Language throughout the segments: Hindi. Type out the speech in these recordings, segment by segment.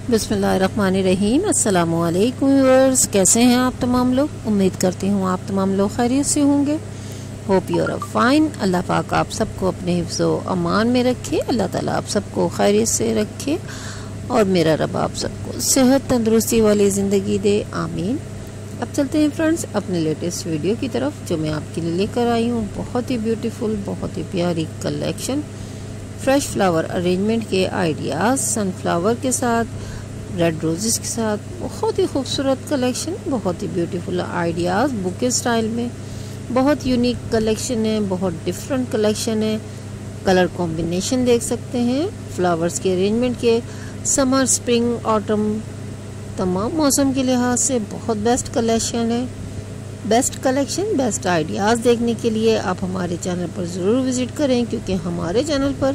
बिस्मिल्लाहिर्रहमानिर्रहीम। अस्सलामुअलैकुम व्यूअर्स, कैसे हैं आप तमाम लोग। उम्मीद करती हूँ आप तमाम लोग खैरियत से होंगे। Hope you are fine. अल्लाह पाक आप सबको अपने हिफ्ज़ व अमान में रखे। अल्लाह ताला आप सबको खैरियत से रखे और मेरा रब आप सबको सेहत तंदुरुस्ती वाली ज़िंदगी दे, आमीन। अब चलते हैं फ्रेंड्स अपने लेटेस्ट वीडियो की तरफ, जो मैं आपके लिए लेकर आई हूँ। बहुत ही ब्यूटीफुल, बहुत ही प्यारी कलेक्शन, फ्रेश फ्लावर अरेंजमेंट के आइडियाज़, सनफ्लावर के साथ, रेड रोजेस के साथ, बहुत ही खूबसूरत कलेक्शन, बहुत ही ब्यूटीफुल आइडियाज़ बुके स्टाइल में। बहुत यूनिक कलेक्शन है, बहुत डिफरेंट कलेक्शन है। कलर कॉम्बिनेशन देख सकते हैं, फ्लावर्स के अरेंजमेंट के, समर स्प्रिंग ऑटम तमाम मौसम के लिहाज से बहुत बेस्ट कलेक्शन है। बेस्ट कलेक्शन, बेस्ट आइडियाज़ देखने के लिए आप हमारे चैनल पर ज़रूर विज़िट करें, क्योंकि हमारे चैनल पर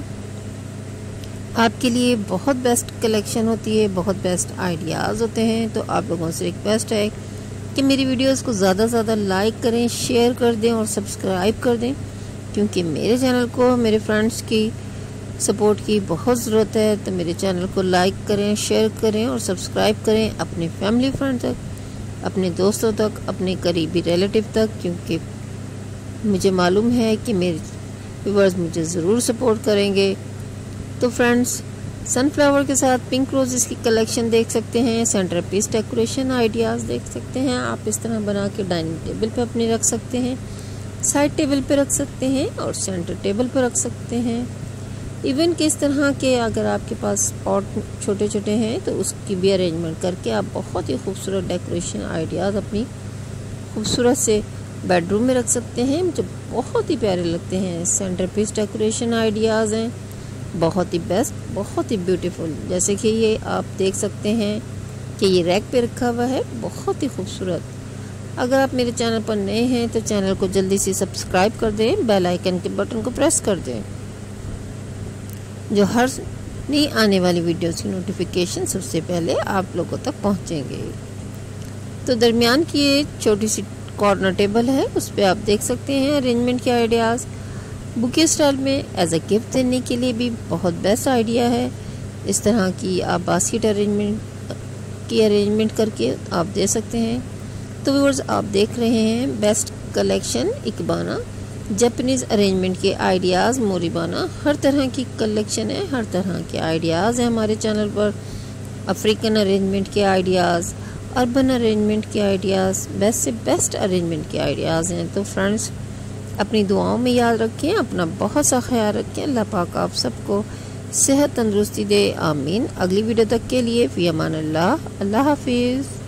आपके लिए बहुत बेस्ट कलेक्शन होती है, बहुत बेस्ट आइडियाज़ होते हैं। तो आप लोगों से रिक्वेस्ट है कि मेरी वीडियोस को ज़्यादा से ज़्यादा लाइक करें, शेयर कर दें और सब्सक्राइब कर दें, क्योंकि मेरे चैनल को मेरे फ्रेंड्स की सपोर्ट की बहुत ज़रूरत है। तो मेरे चैनल को लाइक करें, शेयर करें और सब्सक्राइब करें अपने फैमिली फ्रेंड तक, अपने दोस्तों तक, अपने करीबी रिलेटिव तक, क्योंकि मुझे मालूम है कि मेरे व्यूअर्स मुझे ज़रूर सपोर्ट करेंगे। तो फ्रेंड्स, सनफ्लावर के साथ पिंक रोजेस की कलेक्शन देख सकते हैं। सेंटर पीस डेकोरेशन आइडियाज़ देख सकते हैं। आप इस तरह बना के डाइनिंग टेबल पे अपने रख सकते हैं, साइड टेबल पे रख सकते हैं और सेंटर टेबल पे रख सकते हैं। इवन कि इस तरह के अगर आपके पास पॉट छोटे छोटे हैं तो उसकी भी अरेंजमेंट करके आप बहुत ही खूबसूरत डेकोरेशन आइडियाज़ अपनी खूबसूरत से बेडरूम में रख सकते हैं, मुझे बहुत ही प्यारे लगते हैं। सेंटर पीस डेकोरेशन आइडियाज़ हैं, बहुत ही बेस्ट, बहुत ही ब्यूटीफुल। जैसे कि ये आप देख सकते हैं कि ये रैक पे रखा हुआ है, बहुत ही खूबसूरत। अगर आप मेरे चैनल पर नए हैं तो चैनल को जल्दी से सब्सक्राइब कर दें, बेल आइकन के बटन को प्रेस कर दें, जो हर नई आने वाली वीडियोस की नोटिफिकेशन सबसे पहले आप लोगों तक पहुंचेंगे। तो दरमियान की ये छोटी सी कॉर्नर टेबल है, उस पर आप देख सकते हैं अरेंजमेंट के आइडियाज़। बुके स्टाइल में एज अ गिफ्ट देने के लिए भी बहुत बेस्ट आइडिया है। इस तरह की आप बास्केट अरेंजमेंट करके आप दे सकते हैं। तो व्यूअर्स, आप देख रहे हैं best collection ikebana Japanese arrangement के आइडियाज़, मोरिबाना, हर तरह की कलेक्शन है, हर तरह के आइडियाज़ हैं हमारे चैनल पर। अफ्रीकन अरेंजमेंट के आइडियाज़, अर्बन अरेंजमेंट के आइडियाज़, बेस्ट से बेस्ट अरेंजमेंट के आइडियाज़ हैं। तो फ्रेंड्स, अपनी दुआओं में याद रखें, अपना बहुत सा ख्याल रखें। अल्लाह पाक आप सबको सेहत तंदुरुस्ती दे, आमीन। अगली वीडियो तक के लिए फ़ी अमान अल्लाह, अल्लाह हाफिज़।